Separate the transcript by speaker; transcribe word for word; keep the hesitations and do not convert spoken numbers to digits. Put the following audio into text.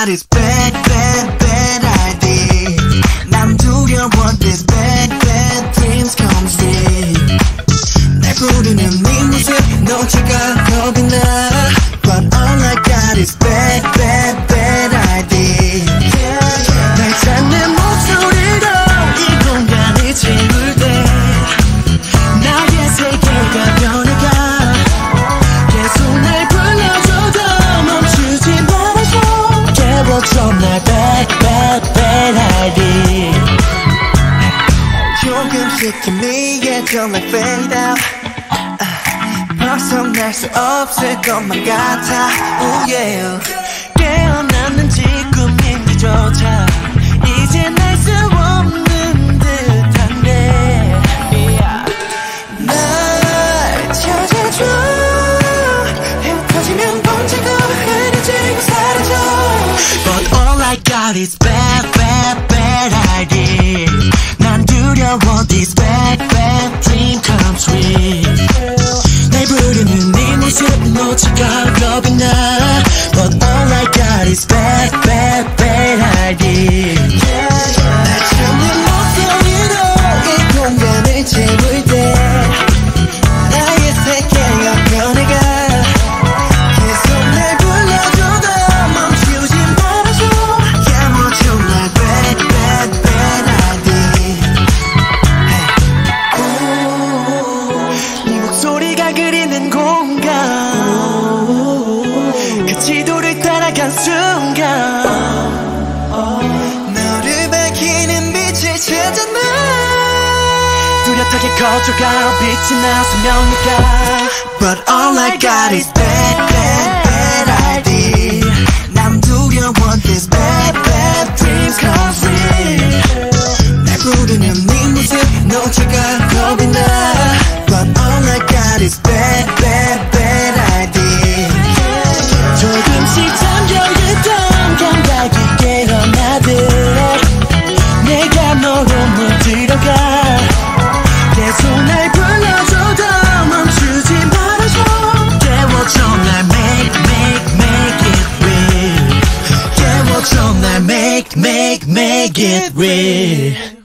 Speaker 1: got is bad, bad, bad idea. 난 두려워 this bad, bad dreams come true. 날 부르는 네 모습 너지가 겁이 나. But all I got is bad, bad, bad idea. 날 찾는 목소리로 이 공간을 채울 때 나의 세계가 변해가. 계속 날 불러줘도 멈추지 말아줘. 깨워줘 날 bad, bad, bad idea. 조금씩 희미해 좀 like fade out. 벗어날 수 없을 것만 같아. Oh yeah. 깨어났는지 꿈인지조차 이제 날 수 없는 듯한데. Yeah. 날 찾아줘. 흩어지면 번지고 흐려지고 사라져. But all I got is bad, bad, bad idea. 난 두려워 this bad, bad dream comes true. 날 부르는 네 모습 너지가 겁이 나. But all I got is bad, bad, bad idea. 날 찾는 목소리로 이 공간을 채울 때 나의 세계가 변해가. 계속 날 불러줘도 멈추지 말아줘. 깨워줘 날 bad, bad, bad idea. 네 목소리가 그리는 공간, 그 지도를 따라간 순간 너를 밝히는 빛을 찾아. 나 뚜렷하게 커져가 빛이 나서명이가. But all I got is bad, bad, bad idea. 난 두려워 this bad, bad dreams come true. 날 부르는 네 모습 너지가 겁이 나. But all I got is bad, bad, bad idea. 조금씩 잠겨있던 감각이 깨어나듯 내가 너로 물들어가. 계속 날 불러줘도 멈추지 말아줘. 깨워줘 날 make, make, make it real. 깨워줘 날 make, make, make it real.